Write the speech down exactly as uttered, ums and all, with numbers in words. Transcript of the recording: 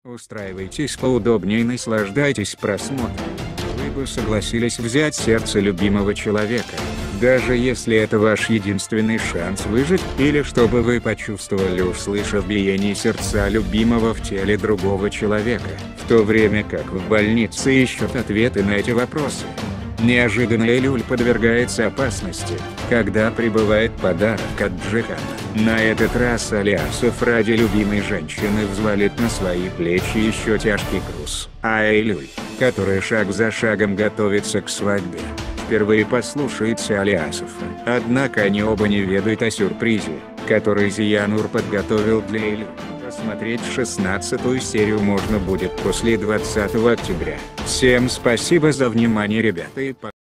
Устраивайтесь поудобнее и наслаждайтесь просмотром. Вы бы согласились взять сердце любимого человека, даже если это ваш единственный шанс выжить, или чтобы вы почувствовали, услышав биение сердца любимого в теле другого человека, в то время как в больнице ищут ответы на эти вопросы. Неожиданно Эйлюль подвергается опасности, когда прибывает подарок от Джихана. На этот раз Алиасов ради любимой женщины взвалит на свои плечи еще тяжкий груз. А Эйлюль, которая шаг за шагом готовится к свадьбе, впервые послушается Алиасова. Однако они оба не ведают о сюрпризе, который Зиянур подготовил для Эйлюль. Посмотреть шестнадцатую серию можно будет после двадцатого октября. Всем спасибо за внимание, ребята, и пока.